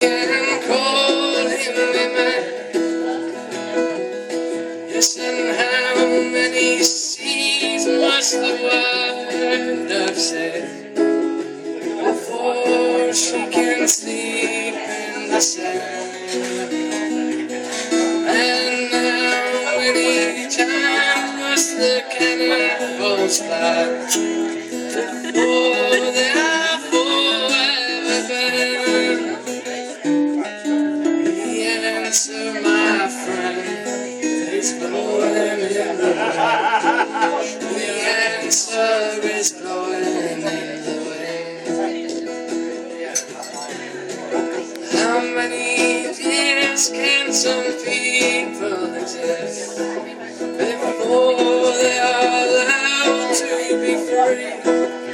can call him a man. Yes, and how many seas must the wild have said before she can sleep in the sand? And how many times must the cannonballs fly before they are forever banned? The answer, my friend, is blowing in the wind. The answer is blowing in the wind. How many years can some people exist before they are allowed to be free?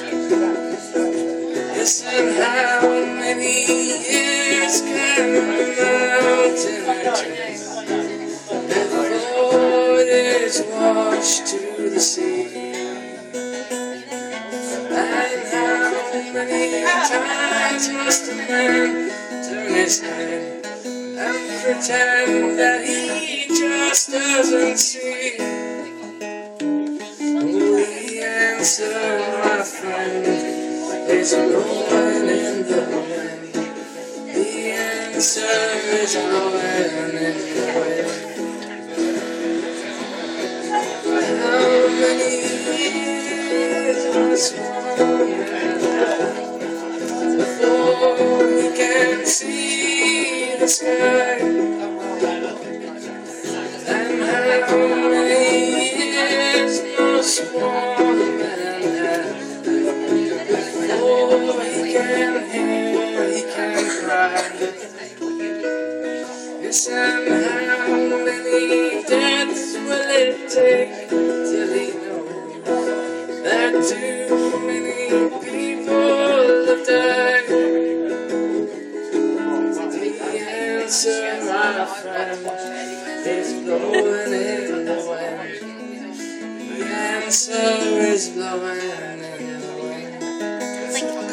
Yes, and how many years can a mountain drink before it is washed to the sea? And how many times must a man turn his head and pretend that he just doesn't see? The answer, my friend, is blowing in the wind. The answer is blowing in the wind. How many years must one man have before he can see the sky? And how many years must one man have before he can hear, he can cry? Yes, and how many deaths will it take till he knows that too many people have died? The answer, my friend, is blowing in the wind. The answer is blowing